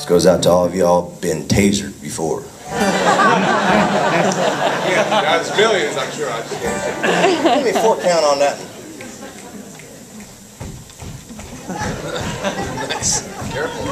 This goes out to all of y'all been tasered before. Yeah, that's millions, I'm sure. I just can't. Give me 4 count on that. Nice. Careful.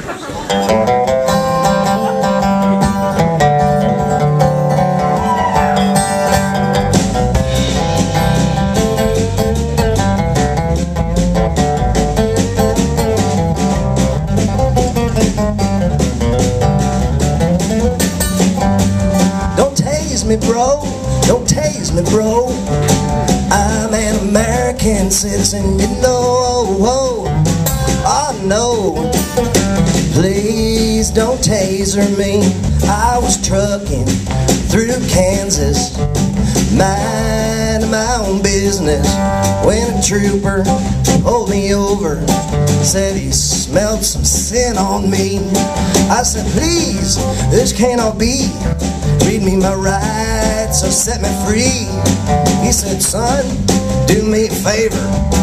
Me, bro, don't tase me, bro. I'm an American citizen, you know. Oh no, please don't taser me. I was trucking through Kansas, minding my own business, when a trooper pulled me over, said he smelled some sin on me. I said, please, this can't all be. Read me my rights or set me free. He said, son, do me a favor.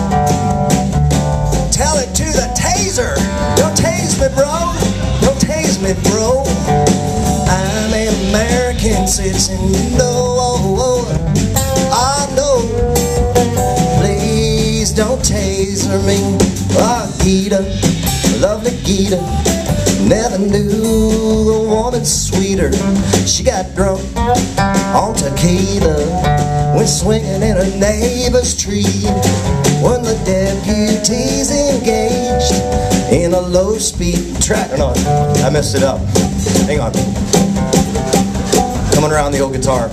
Tell it to the taser. Don't tase me, bro. Don't tase me, bro. I'm an American citizen, you know. I know. Please don't taser me. Ah, Gita, lovely Gita. Never knew a woman sweeter. She got drunk on tequila, went swinging in her neighbor's tree. When the deputies engaged in a low-speed track. No, I messed it up. Hang on. Coming around the old guitar.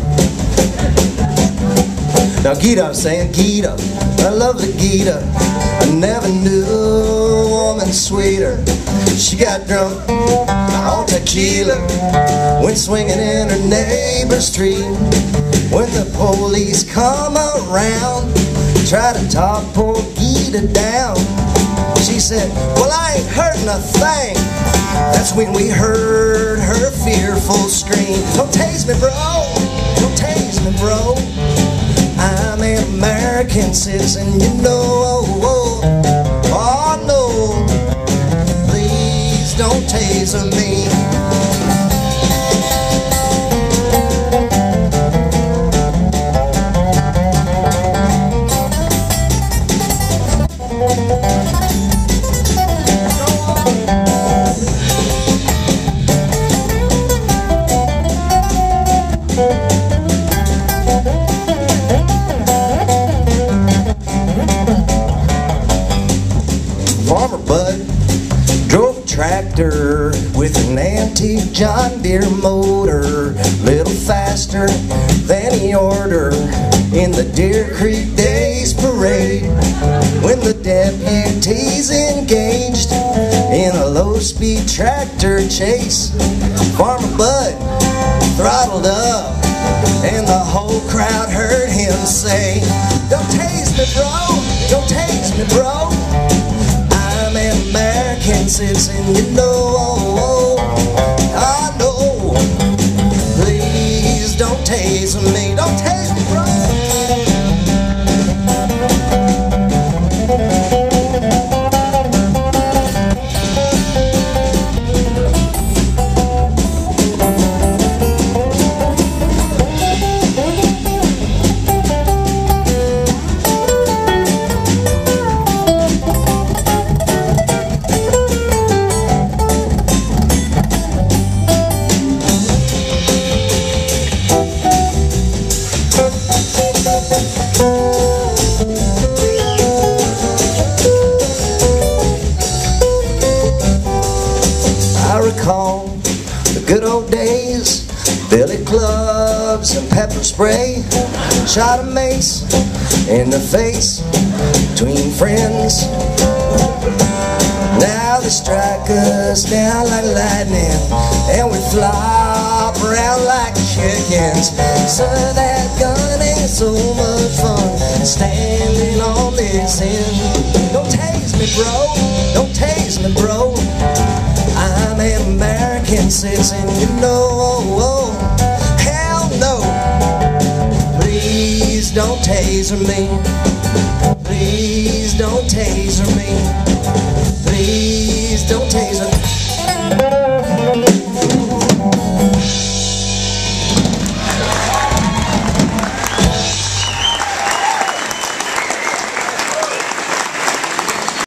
Now Gita, I'm saying Gita. I love the Gita. I never knew a woman sweeter. She got drunk on tequila, went swinging in her neighbor's tree. When the police come around, try to talk poor Gita down, she said, well, I ain't hurting a thing. That's when we heard her fearful scream. Don't tase me, bro. Don't tase me, bro. I'm an American citizen, you know. Oh no, please don't taser me. Farmer Bud drove a tractor with an antique John Deere motor, little faster than he ordered in the Deer Creek Days Parade. When the deputies engaged in a low-speed tractor chase, Farmer Bud throttled up, and the whole crowd heard him say, don't tase me, bro, don't tase me, bro. I'm an American citizen, you know. I know. Please don't tase me, don't tase me, bro. I recall the good old days, billy clubs and pepper spray, shot a mace in the face between friends. Now they strike us down like lightning, and we flop around like chickens. So that gun ain't so much fun, standing on this end. Don't tase me, bro, don't tase me, bro. I'm an American citizen, you know. Hell no. Please don't taser me. Please don't taser me. Please don't taser me.